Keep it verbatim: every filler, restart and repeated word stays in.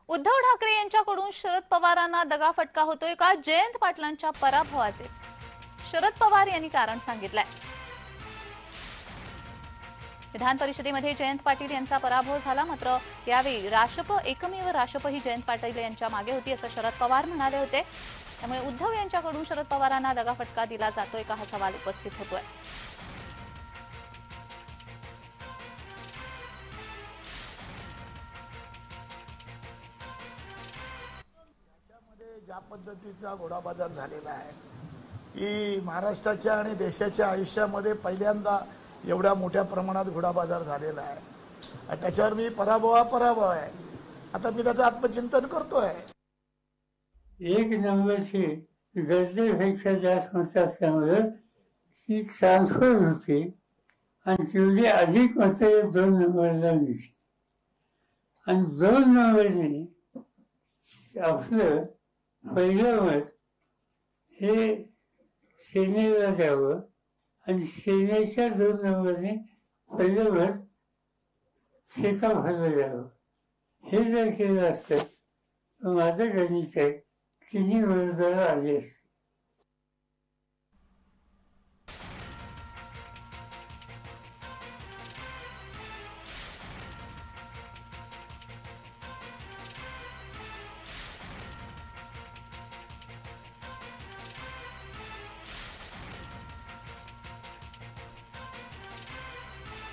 उद्धव ठाकरे यांच्याकडून शरद पवारांना दगाफटका होतोय का? जयंत पाटलांच्या पराभवाचे शरद पवार यांनी कारण सांगितलंय। विधान परिषदेमध्ये जयंत पाटील यांचा पराभव झाला, मात्र यावेळी राशप एकमेव राशप ही जयंत पाटील यांच्या मागे होती असं शरद पवार म्हणाले होते। त्यामुळे उद्धव यांच्याकडून शरद पवारांना दगाफटका दिला जातोय का हा सवाल उपस्थित होतोय। ज्या पद्धतीचा घोडाबाजार झालेला आहे की महाराष्ट्राच्या आणि देशाच्या आयुष्यामध्ये पहिल्यांदा एवढ्या मोठ्या प्रमाणात घोडाबाजार झालेला आहे। त्याच्यावर मी पराभव पराभव आहे, आता मी त्याचं आत्मचिंतन करतोय। एक नंबरची गरजेपेक्षा जास्त मतं असल्यामुळे ती ट्रान्सफर होती आणि तेवढी अधिक मतं दोन नंबरला मिळते आणि दोन नंबरने आपलं पहिलं मत हे सेनेला द्यावं आणि सेनेच्या दोन नंबरने पहिलं मत शेकाफाला द्यावं। हे जर केलं असतं तर माझं गणित आहे तिन्ही विरोधाला आली असते।